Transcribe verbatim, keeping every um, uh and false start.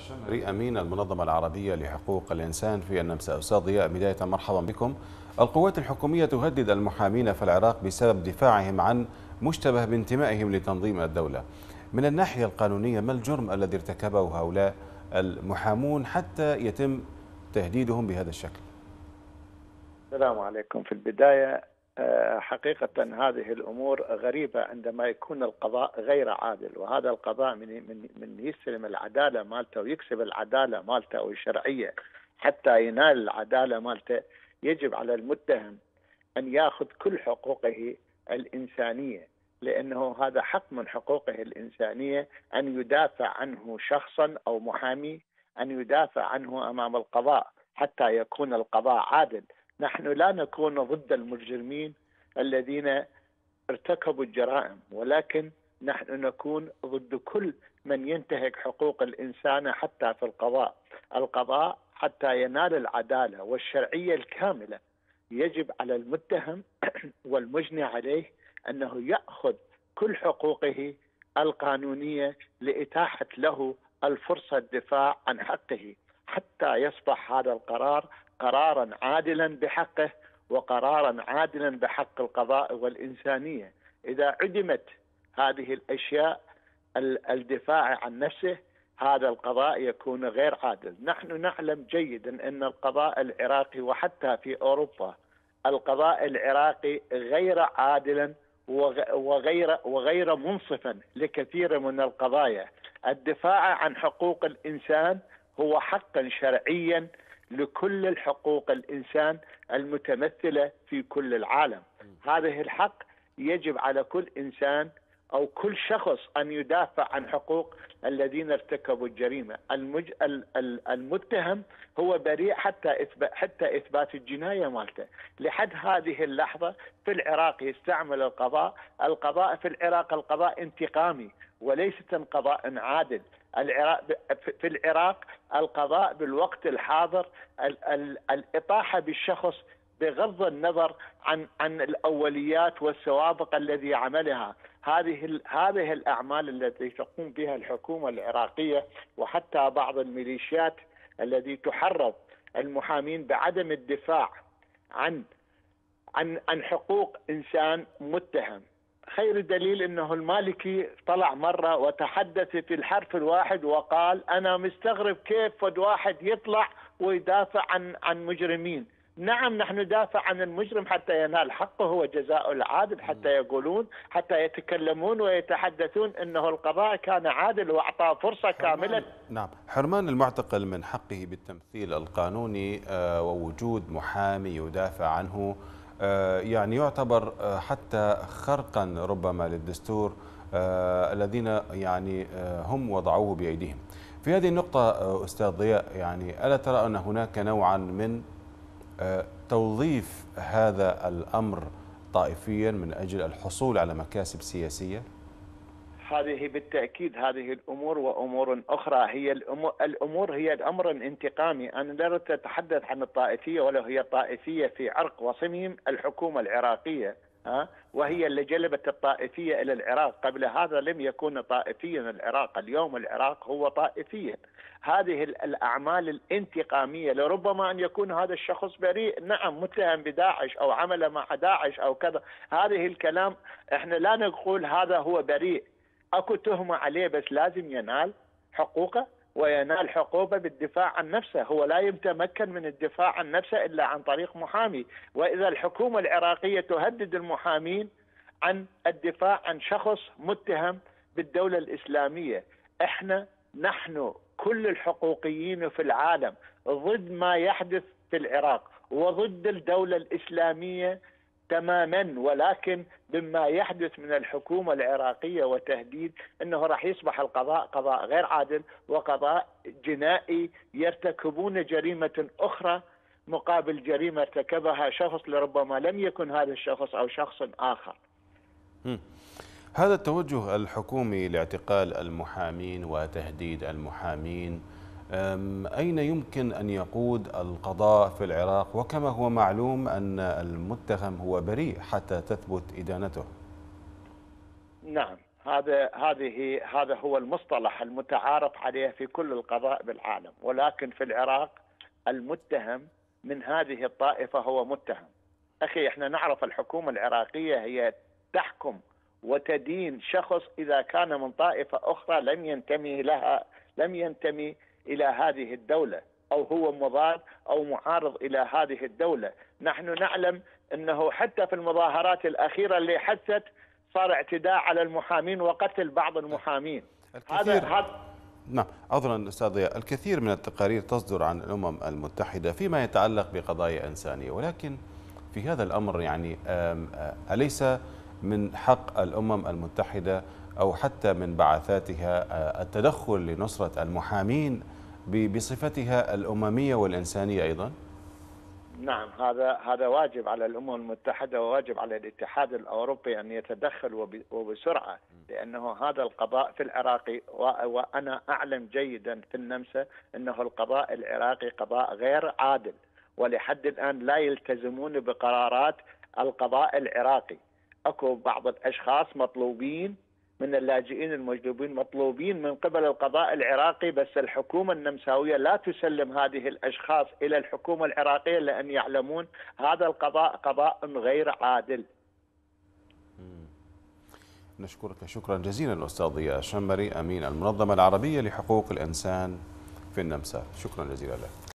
الشمري أمين المنظمة العربية لحقوق الإنسان في النمسا. أستاذ ضياء، بداية مرحبا بكم. القوات الحكومية تهدد المحامين في العراق بسبب دفاعهم عن مشتبه بانتمائهم لتنظيم الدولة. من الناحية القانونية، ما الجرم الذي ارتكبه هؤلاء المحامون حتى يتم تهديدهم بهذا الشكل؟ السلام عليكم. في البداية حقيقة هذه الأمور غريبة عندما يكون القضاء غير عادل، وهذا القضاء من من من يستلم العدالة مالته ويكسب العدالة مالته والشرعية حتى ينال العدالة مالته، يجب على المتهم أن يأخذ كل حقوقه الإنسانية، لأنه هذا حق من حقوقه الإنسانية أن يدافع عنه شخصا أو محامي، أن يدافع عنه أمام القضاء حتى يكون القضاء عادل. نحن لا نكون ضد المجرمين الذين ارتكبوا الجرائم، ولكن نحن نكون ضد كل من ينتهك حقوق الإنسان حتى في القضاء. القضاء حتى ينال العدالة والشرعية الكاملة يجب على المتهم والمجني عليه أنه يأخذ كل حقوقه القانونية لإتاحة له الفرصة الدفاع عن حقه حتى يصبح هذا القرار قرارا عادلا بحقه وقرارا عادلا بحق القضاء والإنسانية. إذا عدمت هذه الأشياء، الدفاع عن نفسه، هذا القضاء يكون غير عادل. نحن نعلم جيدا أن القضاء العراقي وحتى في أوروبا القضاء العراقي غير عادلا وغير وغير منصفا لكثير من القضايا. الدفاع عن حقوق الإنسان هو حقا شرعيا لكل الحقوق الإنسان المتمثلة في كل العالم. هذه الحق يجب على كل إنسان أو كل شخص أن يدافع عن حقوق الذين ارتكبوا الجريمة. المج... المتهم هو بريء حتى إثبات حتى إثبات الجناية مالته. لحد هذه اللحظة في العراق يستعمل القضاء القضاء في العراق القضاء انتقامي وليس قضاء عادل. العراق في العراق القضاء بالوقت الحاضر ال... ال... الإطاحة بالشخص بغض النظر عن عن الاوليات والسوابق الذي عملها. هذه هذه الاعمال التي تقوم بها الحكومه العراقيه وحتى بعض الميليشيات التي تحرض المحامين بعدم الدفاع عن عن عن حقوق انسان متهم. خير دليل انه المالكي طلع مره وتحدث في الحرف الواحد وقال انا مستغرب كيف فد واحد يطلع ويدافع عن عن مجرمين. نعم، نحن ندافع عن المجرم حتى ينال حقه وجزاء العادل، حتى يقولون حتى يتكلمون ويتحدثون انه القضاء كان عادل واعطاه فرصه كامله. نعم، حرمان المعتقل من حقه بالتمثيل القانوني ووجود محامي يدافع عنه يعني يعتبر حتى خرقا ربما للدستور الذين يعني هم وضعوه بايديهم. في هذه النقطه استاذ ضياء، يعني الا ترى ان هناك نوعا من توظيف هذا الأمر طائفيا من أجل الحصول على مكاسب سياسية؟ هذه بالتأكيد هذه الأمور وأمور أخرى. هي الأمور, الأمور هي الأمر الانتقامي. أنا لا أتحدث عن الطائفية ولا هي طائفية في عرق وصمهم الحكومة العراقية، ها؟ وهي اللي جلبت الطائفية إلى العراق. قبل هذا لم يكن طائفيا العراق، اليوم العراق هو طائفيا. هذه الأعمال الانتقامية لربما أن يكون هذا الشخص بريء، نعم، متهم بداعش أو عمل مع داعش أو كذا. هذه الكلام احنا لا نقول هذا هو بريء، اكو تهمة عليه بس لازم ينال حقوقه وينال حقوقه بالدفاع عن نفسه. هو لا يتمكن من الدفاع عن نفسه إلا عن طريق محامي. وإذا الحكومة العراقية تهدد المحامين عن الدفاع عن شخص متهم بالدولة الإسلامية، احنا نحن كل الحقوقيين في العالم ضد ما يحدث في العراق وضد الدولة الإسلامية تماما، ولكن بما يحدث من الحكومة العراقية وتهديد أنه راح يصبح القضاء قضاء غير عادل وقضاء جنائي، يرتكبون جريمة أخرى مقابل جريمة ارتكبها شخص لربما لم يكن هذا الشخص أو شخص آخر. م. هذا التوجه الحكومي لاعتقال المحامين وتهديد المحامين أين يمكن أن يقود القضاء في العراق، وكما هو معلوم أن المتهم هو بريء حتى تثبت إدانته؟ نعم، هذا هذه هذا هو المصطلح المتعارف عليه في كل القضاء بالعالم، ولكن في العراق المتهم من هذه الطائفة هو متهم. أخي احنا نعرف الحكومة العراقية هي تحكم وتدين شخص إذا كان من طائفة أخرى لم ينتمي لها، لم ينتمي إلى هذه الدولة، أو هو مضاد أو معارض إلى هذه الدولة. نحن نعلم أنه حتى في المظاهرات الأخيرة اللي حدثت صار اعتداء على المحامين وقتل بعض المحامين. هذا هذا نعم عذرا استاذ ضياء، الكثير من التقارير تصدر عن الامم المتحده فيما يتعلق بقضايا انسانيه، ولكن في هذا الامر يعني اليس من حق الامم المتحده او حتى من بعثاتها التدخل لنصره المحامين بصفتها الامميه والانسانيه ايضا؟ نعم، هذا هذا واجب على الامم المتحده وواجب على الاتحاد الاوروبي ان يتدخل وبسرعه، لانه هذا القضاء في العراق، وانا اعلم جيدا في النمسا انه القضاء العراقي قضاء غير عادل، ولحد الان لا يلتزمون بقرارات القضاء العراقي. اكو بعض الاشخاص مطلوبين من اللاجئين المجلوبين مطلوبين من قبل القضاء العراقي، بس الحكومة النمساوية لا تسلم هذه الأشخاص إلى الحكومة العراقية لأن يعلمون هذا القضاء قضاء غير عادل. نشكرك شكرا جزيلا أستاذ ضياء الشمري، أمين المنظمة العربية لحقوق الإنسان في النمسا، شكرا جزيلا لك.